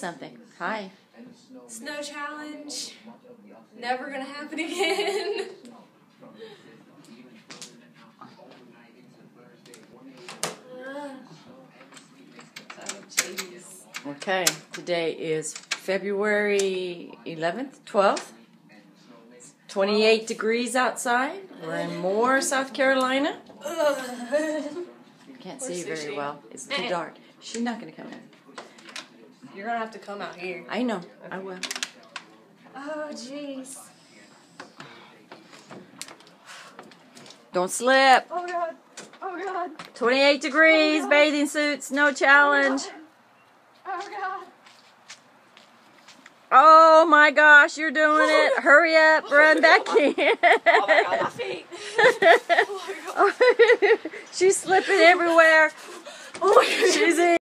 something. Hi. Snow challenge. Never gonna happen again. Oh, jeez. Okay, today is February 11th, 12th. It's 28 degrees outside. We're in Moore, South Carolina. Can't see very well. It's too dark. She's not going to come in. You're gonna have to come out here. I know. I will. Oh, jeez. Don't slip. Oh, God. Oh, God. 28 degrees, bathing suits, no challenge. Oh, God. Oh my gosh, you're doing it. Hurry up, run back in. Oh, my God, my feet. Oh, my God. She's slipping everywhere. Oh, my God. She's in.